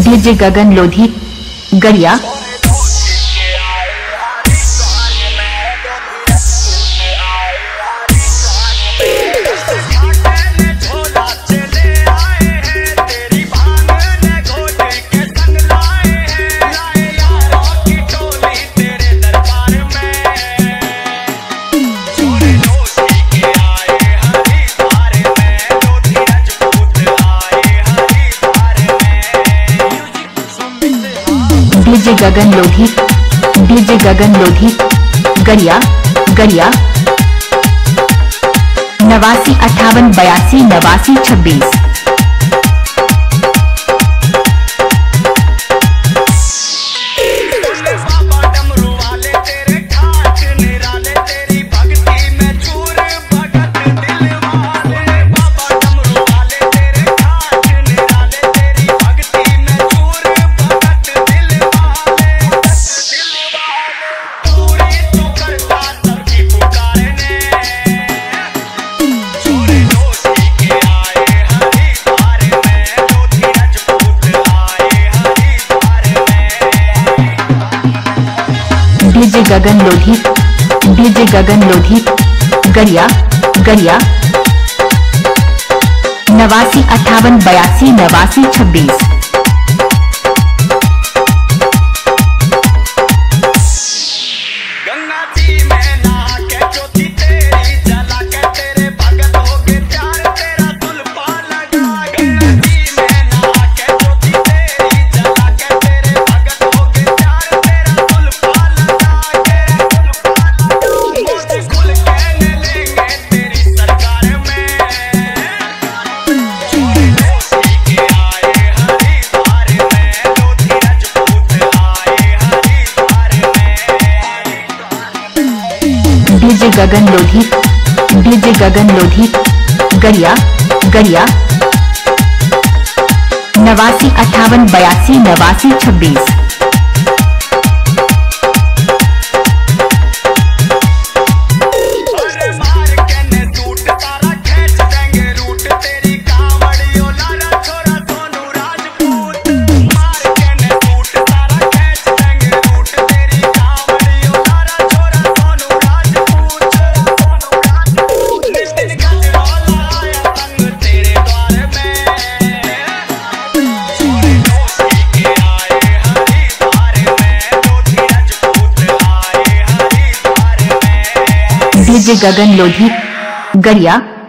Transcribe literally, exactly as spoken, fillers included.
DJ Gagan Lodhi Garia. DJ Gagan Lodhi DJ Gagan Lodhi Garia Garia. नवासी अट्ठावन बयासी नवासी छब्बीस। DJ Gagan Lodhi DJ Gagan Lodhi Garia Garia. नवासी अट्ठावन बयासी नवासी छब्बीस। DJ Gagan Lodhi DJ Gagan Lodhi Garia Garia. नवासी अट्ठावन बयासी नवासी छब्बीस। डीजे गगन लोधी गरिया।